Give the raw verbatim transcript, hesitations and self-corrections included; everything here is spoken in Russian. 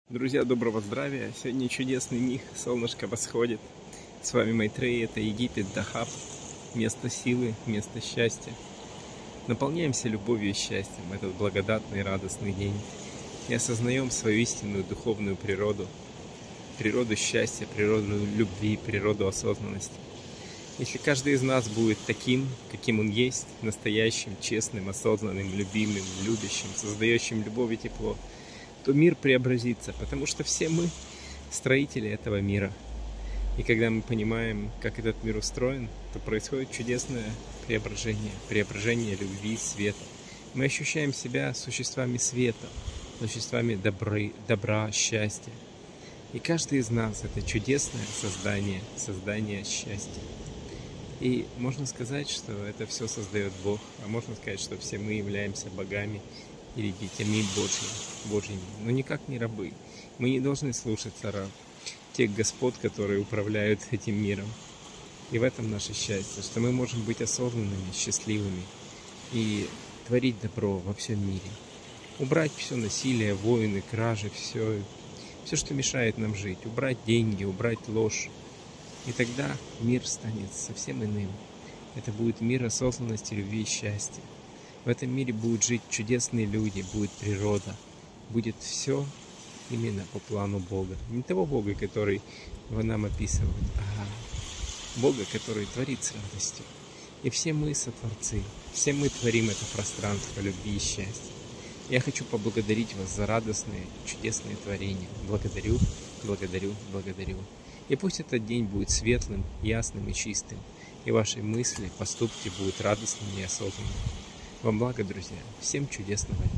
Друзья, доброго здравия! Сегодня чудесный миг, солнышко восходит. С вами Майтрея, это Египет, Дахаб, место силы, место счастья. Наполняемся любовью и счастьем в этот благодатный и радостный день и осознаем свою истинную духовную природу, природу счастья, природу любви, природу осознанности. Если каждый из нас будет таким, каким он есть, настоящим, честным, осознанным, любимым, любящим, создающим любовь и тепло, то мир преобразится, потому что все мы строители этого мира. И когда мы понимаем, как этот мир устроен, то происходит чудесное преображение, преображение любви, света. Мы ощущаем себя существами света, существами добры, добра, счастья. И каждый из нас — это чудесное создание, создание счастья. И можно сказать, что это все создает Бог, а можно сказать, что все мы являемся богами или детьми Божьими, Божьими, но никак не рабы. Мы не должны слушаться раб, тех господ, которые управляют этим миром. И в этом наше счастье, что мы можем быть осознанными, счастливыми и творить добро во всем мире. Убрать все насилие, войны, кражи, все, все, что мешает нам жить. Убрать деньги, убрать ложь. И тогда мир станет совсем иным. Это будет мир осознанности, любви и счастья. В этом мире будут жить чудесные люди, будет природа, будет все именно по плану Бога. Не того Бога, который его нам описывают, а Бога, который творит с радостью. И все мы сотворцы, все мы творим это пространство любви и счастья. Я хочу поблагодарить вас за радостные, чудесные творения. Благодарю, благодарю, благодарю. И пусть этот день будет светлым, ясным и чистым, и ваши мысли, поступки будут радостными и осознанными. Во благо, друзья. Всем чудесного дня.